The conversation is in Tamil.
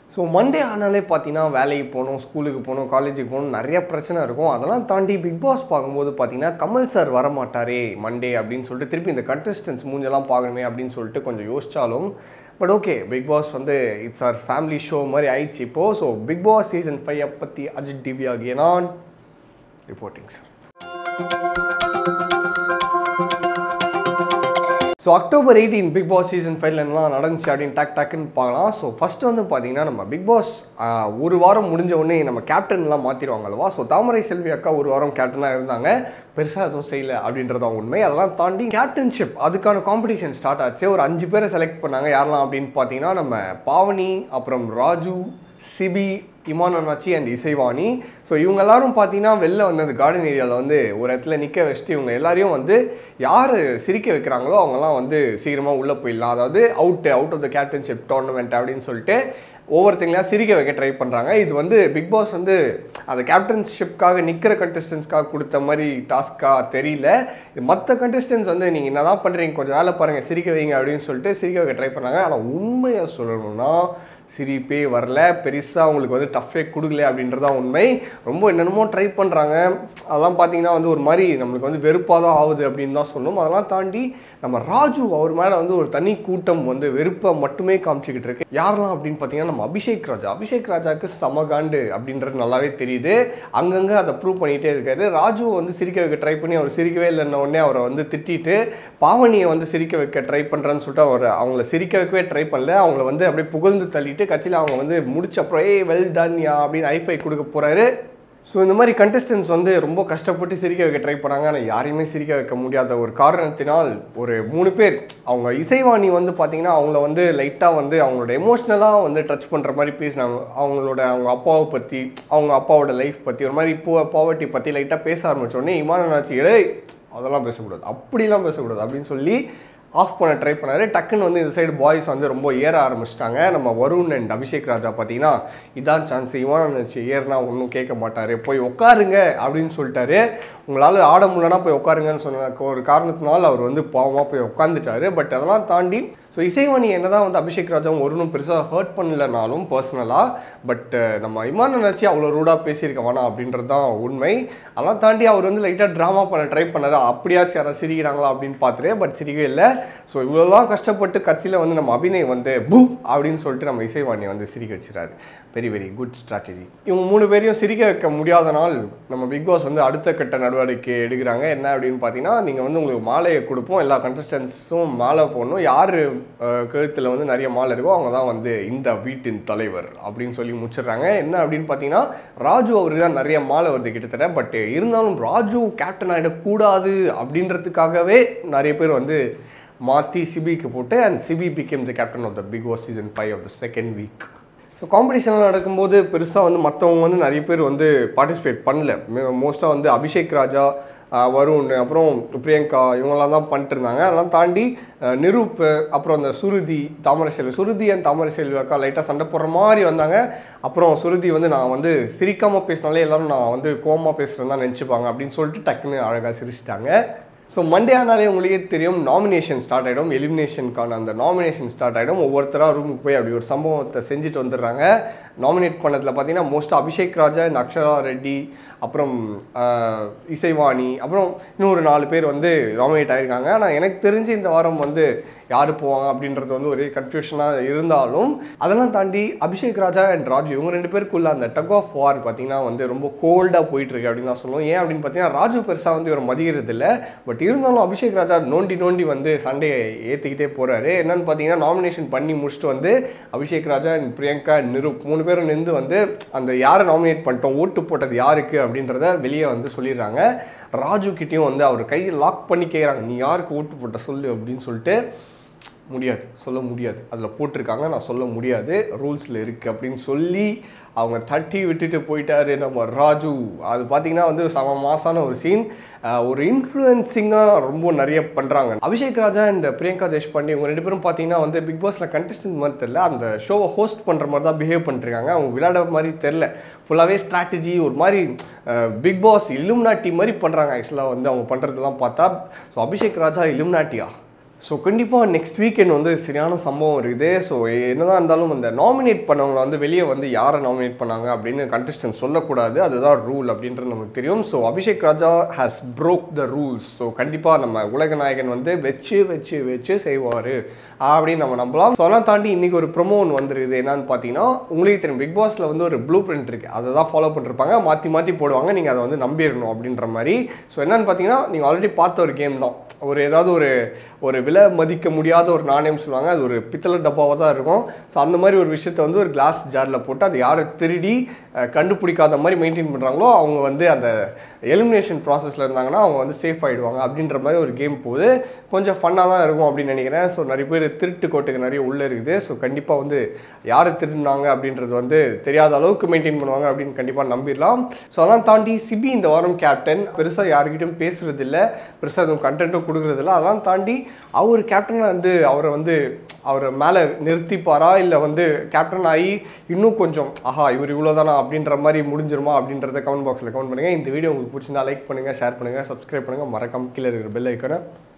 ஸோ மண்டே ஆனாலே பார்த்தீங்கன்னா வேலைக்கு போகணும், ஸ்கூலுக்கு போகணும், காலேஜுக்கு போகணும், நிறைய பிரச்சனை இருக்கும். அதெல்லாம் தாண்டி பிக் பாஸ் பார்க்கும்போது பார்த்தீங்கன்னா கமல் சார் வரமாட்டாரே மண்டே அப்படின்னு சொல்லிட்டு திருப்பி இந்த கண்டஸ்டன்ஸ் மூஞ்செல்லாம் பார்க்கணுமே அப்படின்னு சொல்லிட்டு கொஞ்சம் யோசிச்சாலும் பட் ஓகே, பிக் பாஸ் வந்து இட்ஸ் ஆர் ஃபேமிலி ஷோ மாதிரி ஆயிடுச்சு இப்போது. ஸோ பிக் பாஸ் சீசன் 5 பற்றி அஜித் டிவி ஆகிய நான் reporting sir. So October 18 big boss season 5 என்னலாம் நடந்துச்சு அப்படின்னு டக்குன்னு பார்க்கலாம். ஸோ ஃபஸ்ட்டு வந்து பார்த்தீங்கன்னா நம்ம பிக் பாஸ் ஒரு வாரம் முடிஞ்ச உடனே நம்ம கேப்டன்லாம் மாற்றிடுவாங்க அல்லவா. ஸோ தாமரை செல்வி அக்கா ஒரு வாரம் கேப்டனாக இருந்தாங்க, பெருசாக எதுவும் செய்யலை அப்படின்றதான் உண்மை. அதெல்லாம் தாண்டி கேப்டன்ஷிப் அதுக்கான காம்படிஷன் ஸ்டார்ட் ஆச்சு. ஒரு 5 பேரை செலக்ட் பண்ணாங்க. யாரெல்லாம் அப்படின்னு பார்த்தீங்கன்னா நம்ம பாவனி, அப்புறம் Raju, CP, Imman Annachi and Isaivani. So இவங்க எல்லாரும் பார்த்தீங்கன்னா வெளில வந்து அந்த கார்டன் ஏரியாவில் வந்து ஒரு இடத்துல நிற்க வச்சுட்டு இவங்க எல்லாரையும் வந்து யார் சிரிக்க வைக்கிறாங்களோ அவங்கெல்லாம் வந்து சீக்கிரமாக உள்ளே போயிடலாம், அதாவது out of the captainship tournament அப்படின்னு சொல்லிட்டு ஒவ்வொருத்தங்களையும் சிரிக்க வைக்க ட்ரை பண்ணுறாங்க. இது வந்து பிக் பாஸ் வந்து அந்த கேப்டன்ஷிப்காக நிற்கிற கண்டஸ்டன்ஸ்க்காக கொடுத்த மாதிரி டாஸ்க்காக தெரியல. மற்ற கண்டஸ்டன்ஸ் வந்து நீங்கள் என்ன தான் பண்ணுறீங்க, கொஞ்சம் வேலை பாருங்கள், சிரிக்க வைங்க அப்படின்னு சொல்லிட்டு சிரிக்க வைக்க ட்ரை பண்ணாங்க. ஆனால் உண்மையாக சொல்லணும்னா சிரிப்பே வரல, பெருசாக அவங்களுக்கு வந்து டஃப்பே கொடுக்கல அப்படின்றதான் உண்மை. ரொம்ப என்னென்னமோ ட்ரை பண்ணுறாங்க. அதெல்லாம் பார்த்தீங்கன்னா வந்து ஒரு மாதிரி நம்மளுக்கு வந்து வெறுப்பாக தான் ஆகுது அப்படின்னு தான் சொல்லணும். அதெல்லாம் தாண்டி நம்ம ராஜு அவர் மேலே வந்து ஒரு தனி கூட்டம் வந்து வெறுப்பை மட்டுமே காமிச்சிக்கிட்டு இருக்கு. யாரெல்லாம் அப்படின்னு பார்த்தீங்கன்னா நம்ம அபிஷேக் ராஜாவுக்கு சமகாண்டு அப்படின்றது நல்லாவே தெரியுது. அங்கங்கே அதை ப்ரூவ் பண்ணிகிட்டே இருக்காரு. ராஜுவை வந்து சிரிக்க வைக்க ட்ரை பண்ணி அவர் சிரிக்கவே இல்லைன்ன உடனே அவரை வந்து திட்டிட்டு பாவனியை வந்து சிரிக்க வைக்க ட்ரை பண்ணுறேன்னு சொல்லிட்டு அவங்கள சிரிக்க வைக்கவே ட்ரை பண்ணல, அவங்கள வந்து அப்படியே புகழ்ந்து தள்ளிட்டு கட்சியில் அவங்க வந்து முடிச்ச அப்புறம் வெல் டன் யா அப்படின்னு ஐஃபை கொடுக்க போகிறாரு. ஸோ இந்த மாதிரி கண்டஸ்டன்ஸ் வந்து ரொம்ப கஷ்டப்பட்டு சிரிக்க வைக்க ட்ரை பண்ணாங்க. ஆனால் யாரையுமே சிரிக்க வைக்க முடியாத ஒரு காரணத்தினால் ஒரு 3 பேர் அவங்க இசைவாணி வந்து பார்த்திங்கன்னா அவங்கள வந்து லைட்டாக வந்து அவங்களோட எமோஷ்னலாக வந்து டச் பண்ணுற மாதிரி பேசினாங்க. அவங்க அப்பாவை பற்றி, அவங்க அப்பாவோட லைஃப் பற்றி, ஒரு மாதிரி பாவர்ட்டி பற்றி லைட்டாக பேச ஆரம்பித்தோடனே இமான ஆச்சு அதெல்லாம் பேசக்கூடாது, அப்படிலாம் பேசக்கூடாது அப்படின்னு சொல்லி ஆஃப் பண்ண ட்ரை பண்ணாரு. டக்குன்னு வந்து இந்த சைடு பாய்ஸ் வந்து ரொம்ப ஏற ஆரம்பிச்சிட்டாங்க. நம்ம வருண் அண்ட் அபிஷேக் ராஜா பார்த்தீங்கன்னா இதான் சான்ஸ், இவன் நினச்சி ஏறினா ஒன்றும் கேட்க மாட்டார், போய் உட்காருங்க அப்படின்னு சொல்லிட்டாரு. உங்களால் ஆட முடியலன்னா போய் உட்காருங்கன்னு சொன்ன ஒரு காரணத்தினால அவர் வந்து பாவமாக போய் உட்காந்துட்டாரு. பட் அதெல்லாம் தாண்டி ஸோ இசைவாணி என்ன தான் வந்து அபிஷேக் ராஜாவும் ஒருனும் பெருசாக ஹர்ட் பண்ணலனாலும் பர்சனலாக, பட் நம்ம இமான் நினச்சி அவ்வளோ ரூடாக பேசியிருக்க வேணாம் அப்படின்றது தான் உண்மை. அதெல்லாம் தாண்டி அவர் வந்து லைட்டாக ட்ராமா பண்ண ட்ரை பண்ணார். அப்படியாச்சும் யாராவது சிரிக்கிறாங்களா அப்படின்னு பார்த்துட்டு பட் சிரிக்கவே இல்லை. ஸோ இவ்வளோலாம் கஷ்டப்பட்டு கட்சியில் வந்து நம்ம அபிநய் வந்து பூ அப்படின்னு சொல்லிட்டு நம்ம இசைவாணியை வந்து சிரிக்க வச்சுறாரு. Very good strategy. இவங்க 3 பேரையும் சிரிக்க வைக்க முடியாத நாள் நம்ம பிக் பாஸ் வந்து அடுத்த கட்ட நடவடிக்கை எடுக்கிறாங்க. என்ன அப்படின்னு பார்த்தீங்கன்னா நீங்கள் வந்து உங்களுக்கு மாலையை கொடுப்போம், எல்லா கண்டஸ்டன்ஸும் மாலை போடணும், யார் கழுத்தில் வந்து நிறைய மாலை இருக்கோ அவங்க தான் வந்து இந்த வீட்டின் தலைவர் அப்படின்னு சொல்லி முடிச்சிடுறாங்க. என்ன அப்படின்னு பார்த்தீங்கன்னா ராஜு அவருக்கு தான் நிறைய மாலை வருது கிட்டத்தட்ட. பட் இருந்தாலும் ராஜு கேப்டன் ஆகிடக்கூடாது அப்படின்றதுக்காகவே நிறைய பேர் வந்து மாற்றி சிபிக்கு போட்டு and Ciby became the captain of the big boss season 5 of the second week. So காம்படிஷன்லாம் நடக்கும்போது பெருசாக வந்து மற்றவங்க வந்து நிறைய பேர் வந்து பார்ட்டிசிபேட் பண்ணல. மோஸ்ட்டாக வந்து அபிஷேக் ராஜா, வருண், அப்புறம் பிரியங்கா இவங்களாம் தான் பண்ணிட்டு இருந்தாங்க. அதெல்லாம் தாண்டி நிரூப், அப்புறம் அந்த சுருதி அண்ட் தாமரை செல்வி அக்கா லைட்டாக சண்டை போடுற மாதிரி வந்தாங்க. அப்புறம் சுருதி வந்து நான் வந்து சிரிக்காமல் பேசினாலே எல்லோரும் நான் வந்து கோவமாக பேசுகிறேன் தான் நினச்சிப்பாங்க அப்படின்னு சொல்லிட்டு டக்குன்னு அழகாக சிரிச்சிட்டாங்க. ஸோ மண்டே ஆனாலே உங்களுக்கே தெரியும் நாமினேஷன் ஸ்டார்ட் ஆகிடும், எலிமினேஷனுக்கான அந்த நாமினேஷன் ஸ்டார்ட் ஆகிடும். ஒவ்வொருத்தராக ரூமுக்கு போய் அப்படி ஒரு சம்பவத்தை செஞ்சுட்டு வந்துடுறாங்க. நாமினேட் பண்ணதில் பார்த்தீங்கன்னா மோஸ்ட்டாக அபிஷேக் ராஜா அண்ட் அக்ஷரா ரெட்டி, அப்புறம் இசைவாணி, அப்புறம் இன்னொரு 4 பேர் வந்து நாமினேட் ஆகிருக்காங்க. ஆனால் எனக்கு தெரிஞ்சு இந்த வாரம் வந்து யார் போவாங்க அப்படின்றது வந்து ஒரே கன்ஃபியூஷனாக இருந்தாலும் அதெல்லாம் தாண்டி அபிஷேக் ராஜா அண்ட் ராஜு இவங்க 2 பேருக்குள்ள அந்த டக் ஆஃப் வார் பார்த்தீங்கன்னா வந்து ரொம்ப கோல்டாக போயிட்டுருக்கு அப்படின்னு தான் சொல்லுவோம். ஏன் அப்படின்னு பார்த்தீங்கன்னா ராஜு பெருசாக வந்து இவர் மதிக்கிறது இல்லை. பட் இருந்தாலும் அபிஷேக் ராஜா நோண்டி வந்து சண்டையை ஏற்றிக்கிட்டே போகிறாரு. என்னன்னு பார்த்தீங்கன்னா நாமினேஷன் பண்ணி முடிச்சுட்டு வந்து அபிஷேக் ராஜா அண்ட் பிரியங்கா நிரூப் 3 பேரும் நின்று வந்து அந்த யாரை நாமினேட் பண்ணிட்டோம், ஓட்டு போட்டது யாருக்கு அப்படின்றத வெளியே வந்து சொல்லிடுறாங்க. ராஜு கிட்டேயும் வந்து அவர் கையை லாக் பண்ணி கேட்குறாங்க, நீ யாருக்கு ஓட்டு போட்ட சொல்லு அப்படின்னு சொல்லிட்டு. சொல்ல முடியாது, அதில் போட்டிருக்காங்க, நான் சொல்ல முடியாது, ரூல்ஸில் இருக்குது அப்படின்னு சொல்லி அவங்க தட்டி விட்டுட்டு போயிட்டாரு நம்ம ராஜு. அது பார்த்திங்கன்னா வந்து சம மாசான ஒரு சீன். ஒரு இன்ஃப்ளூயன்சிங்காக ரொம்ப நிறைய பண்ணுறாங்க. அபிஷேக் ராஜா அண்ட் பிரியங்கா தேஷ்பாண்டே இவங்க 2 பேரும் பார்த்தீங்கன்னா வந்து பிக் பாஸில் கண்டஸ்டன்ட் மாதிரி தெரில, அந்த ஷோவை ஹோஸ்ட் பண்ணுற மாதிரி தான் பிஹேவ் பண்ணிருக்காங்க. அவங்க விளையாட மாதிரி தெரில, ஃபுல்லாகவே ஸ்ட்ராட்டஜி, ஒரு மாதிரி பிக் பாஸ் இலுமினாட்டி மாதிரி பண்ணுறாங்க. ஆக்சுவலாக வந்து அவங்க பண்ணுறதெல்லாம் பார்த்தா. ஸோ அபிஷேக் ராஜா இலுமினாட்டியா ஸோ கண்டிப்பாக நெக்ஸ்ட் வீக்கெண்ட் வந்து சரியான சம்பவம் இருக்குது. ஸோ என்னதான் இருந்தாலும் அந்த நாமினேட் பண்ணவங்களை வந்து வெளியே வந்து யாரை நாமினேட் பண்ணாங்க அப்படின்னு கண்டஸ்டன்ட் சொல்லக்கூடாது, அதுதான் ரூல் அப்படின்றது நமக்கு தெரியும். So Abhishek Raja has broke the rules. So கண்டிப்பாக நம்ம உலக நாயகன் வந்து வச்சு செய்வார் அப்படின்னு நம்ம நம்பலாம். ஸோ அதெல்லாம் தாண்டி இன்றைக்கி ஒரு ப்ரொமோ ஒன்று வந்துருக்குது. என்னன்னு பார்த்தீங்கன்னா, உங்களுக்கு தெரியும் பிக் பாஸில் வந்து ஒரு ப்ளூ பிரிண்ட் இருக்குது, அதை தான் ஃபாலோ பண்ணிருப்பாங்க, மாற்றி போடுவாங்க, நீங்கள் அதை வந்து நம்பிடணும் அப்படின்ற மாதிரி. ஸோ என்னன்னு பார்த்தீங்கன்னா, நீங்கள் ஆல்ரெடி பார்த்த ஒரு கேம் தான். ஏதாவது ஒரு விலை மதிக்க முடியாத ஒரு நாணயம் சொல்லுவாங்க, அது ஒரு பித்தளை டப்பாவாக தான் இருக்கும். ஸோ அந்த மாதிரி ஒரு விஷயத்தை வந்து ஒரு கிளாஸ் ஜாரில் போட்டு அது யாரை திருடி கண்டுபிடிக்காத மாதிரி மெயின்டைன் பண்ணுறாங்களோ அவங்க வந்து அந்த எலிமினேஷன் ப்ராசஸில் இருந்தாங்கன்னா அவங்க வந்து சேஃப் ஆகிடுவாங்க அப்படின்ற மாதிரி ஒரு கேம் போகுது. கொஞ்சம் ஃபன்னாக தான் இருக்கும் அப்படின்னு நினைக்கிறேன். ஸோ நிறைய பேர் திருட்டு கோட்டுக்கு நிறைய உள்ளே இருக்குது. ஸோ கண்டிப்பாக வந்து யார் திருடினாங்க அப்படின்றது வந்து தெரியாத அளவுக்கு மெயின்டைன் பண்ணுவாங்க அப்படின்னு கண்டிப்பாக நம்பிடலாம். ஸோ அதெல்லாம் தாண்டி சிபி இந்த வாரம் கேப்டன், பெருசாக யாருக்கிட்டையும் பேசுகிறதில்ல, பெருசாக எதுவும் கண்டென்ட்டும் கொடுக்குறதில்ல. அதெல்லாம் தாண்டி அவர் கேப்டனாக வந்து அவரை மேலே நிறுத்திப்பாரா, இல்லை வந்து கேப்டன் ஆகி இன்னும் கொஞ்சம் இவர் இவ்வளோதானா அப்படின்ற மாதிரி முடிஞ்சிருமா அப்படின்றத கமெண்ட் பாக்ஸில் கமெண்ட் பண்ணுங்கள். இந்த வீடியோ உங்களுக்கு பிடிச்சிருந்தா லைக் பண்ணுங்கள், ஷேர் பண்ணுங்கள், சப்ஸ்கிரைப் பண்ணுங்கள், மறக்காம கீழே இருக்கிற பெல் ஐக்கானை